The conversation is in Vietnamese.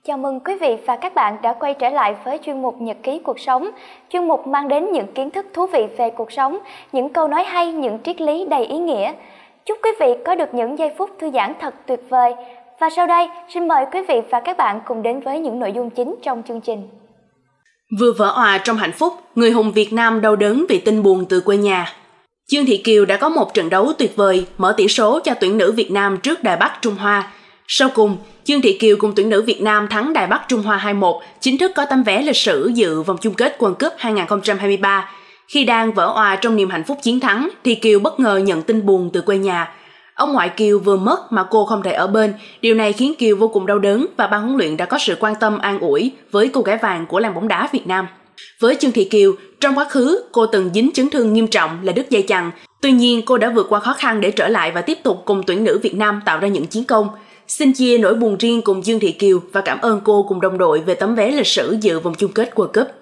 Chào mừng quý vị và các bạn đã quay trở lại với chuyên mục Nhật ký cuộc sống. Chuyên mục mang đến những kiến thức thú vị về cuộc sống, những câu nói hay, những triết lý đầy ý nghĩa. Chúc quý vị có được những giây phút thư giãn thật tuyệt vời. Và sau đây, xin mời quý vị và các bạn cùng đến với những nội dung chính trong chương trình. Vừa vỡ òa trong hạnh phúc, người hùng Việt Nam đau đớn vì tin buồn từ quê nhà. Dương Thị Kiều đã có một trận đấu tuyệt vời, mở tỷ số cho tuyển nữ Việt Nam trước Đài Bắc Trung Hoa. Sau cùng, Dương Thị Kiều cùng tuyển nữ Việt Nam thắng Đài Bắc Trung Hoa 2-1, chính thức có tấm vé lịch sử dự vòng chung kết World Cup 2023. Khi đang vỡ òa trong niềm hạnh phúc chiến thắng, thì Kiều bất ngờ nhận tin buồn từ quê nhà. Ông ngoại Kiều vừa mất mà cô không thể ở bên, điều này khiến Kiều vô cùng đau đớn và ban huấn luyện đã có sự quan tâm an ủi với cô gái vàng của làng bóng đá Việt Nam. Với Dương Thị Kiều, trong quá khứ cô từng dính chấn thương nghiêm trọng là đứt dây chằng. Tuy nhiên cô đã vượt qua khó khăn để trở lại và tiếp tục cùng tuyển nữ Việt Nam tạo ra những chiến công. Xin chia nỗi buồn riêng cùng Dương Thị Kiều và cảm ơn cô cùng đồng đội về tấm vé lịch sử dự vòng chung kết World Cup.